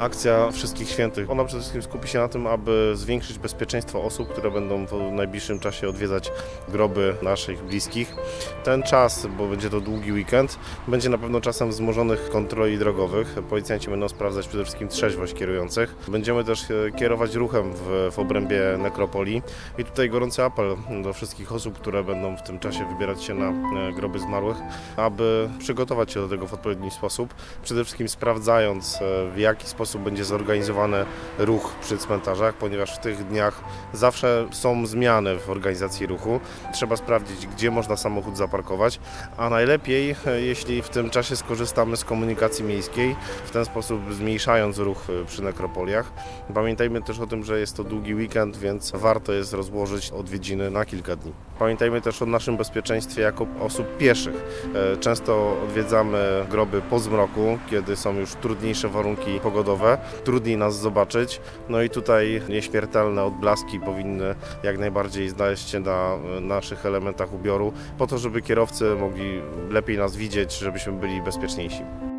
akcja Wszystkich Świętych. Ona przede wszystkim skupi się na tym, aby zwiększyć bezpieczeństwo osób, które będą w najbliższym czasie odwiedzać groby naszych bliskich. Ten czas, bo będzie to długi weekend, będzie na pewno czasem wzmożonych kontroli drogowych. Policjanci będą sprawdzać przede wszystkim trzeźwość kierujących. Będziemy też kierować ruchem w obrębie nekropolii i tutaj gorący apel do wszystkich osób, które będą w tym czasie wybierać się na groby zmarłych, aby przygotować się do tego w odpowiedni sposób. Przede wszystkim sprawdzając, w jaki sposób będzie zorganizowany ruch przy cmentarzach, ponieważ w tych dniach zawsze są zmiany w organizacji ruchu. Trzeba sprawdzić, gdzie można samochód zaparkować, a najlepiej, jeśli w tym czasie skorzystamy z komunikacji miejskiej, w ten sposób zmniejszając ruch przy nekropoliach. Pamiętajmy też o tym, że jest to długi weekend, więc warto jest rozłożyć odwiedziny na kilka dni. Pamiętajmy też o naszym bezpieczeństwie jako osób pieszych. Często odwiedzamy groby po zmroku, kiedy są już trudniejsze warunki pogodowe, trudniej nas zobaczyć. No i tutaj nieśmiertelne odblaski powinny jak najbardziej znaleźć się na naszych elementach ubioru, po to, żeby kierowcy mogli lepiej nas widzieć, żebyśmy byli bezpieczniejsi.